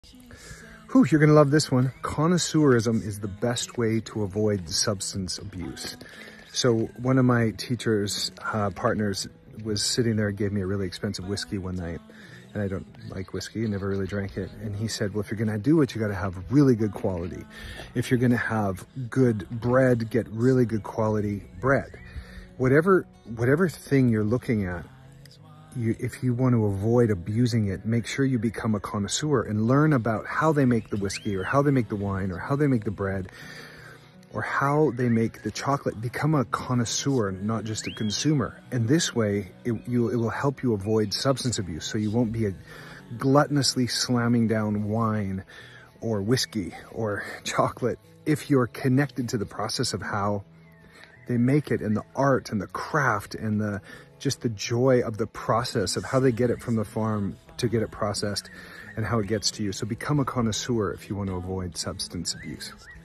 Whew, you're gonna love this one. Connoisseurism is the best way to avoid substance abuse. So one of my teacher's partners was sitting there and gave me a really expensive whiskey one night. And I don't like whiskey, I never really drank it. And he said, well, if you're gonna do it, you gotta have really good quality. If you're gonna have good bread, get really good quality bread. Whatever thing you're looking at, if you want to avoid abusing it, make sure you become a connoisseur and learn about how they make the whiskey or how they make the wine or how they make the bread or how they make the chocolate. Become a connoisseur, not just a consumer. And this way, it will help you avoid substance abuse. So you won't be gluttonously slamming down wine or whiskey or chocolate if you're connected to the process of how they make it and the art and the craft and just the joy of the process of how they get it from the farm to get it processed and how it gets to you. So become a connoisseur if you want to avoid substance abuse.